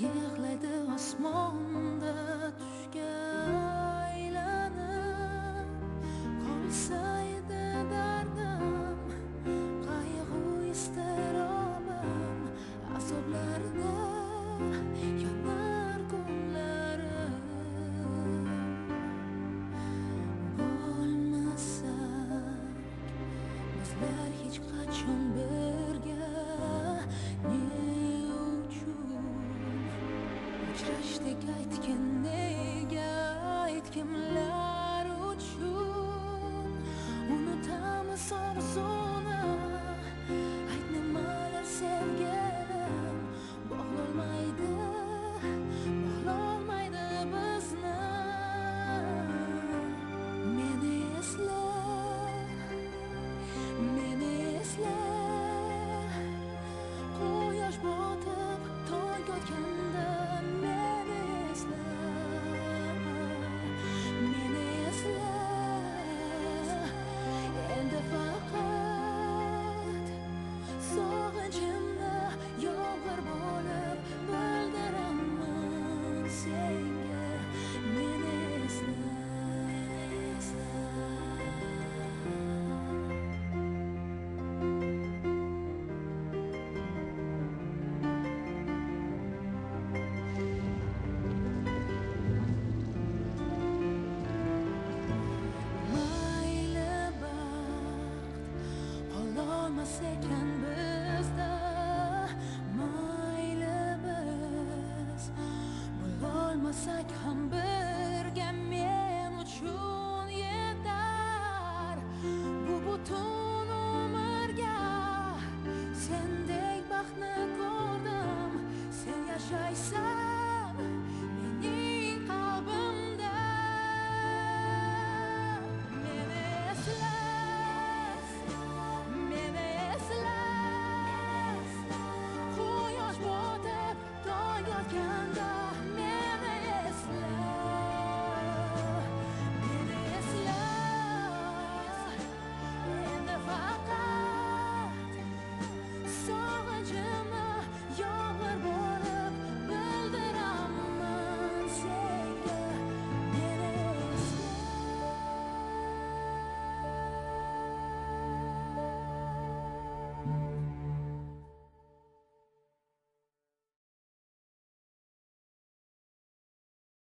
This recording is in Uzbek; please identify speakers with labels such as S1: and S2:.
S1: yig'laydi osmonda tushga aylanib qolsa edi dardim, qayg'u iztirobim, azoblarda yonar kunlarim. Bo'lmasak bizlar hech qachon birga, ne uchun uchrashdik aytgin, nega aytgimlar uchun unutamiz orzuni, ayt nimalar sevgilim bog'lolmaydi bizni. Meni esla, meni esla, quyosh botib tong otganda meni esla, meni esla, endi faqat sog'inchimni yomg'ir bo'lib bildiraman senga. Meni esla, mayli baxt qololmas ekan bizda, mayli biz bo'lolmasak ham birga, men uchun yetar bu butun umrga. Sendek baxtni ko'rdim, sen yashaysan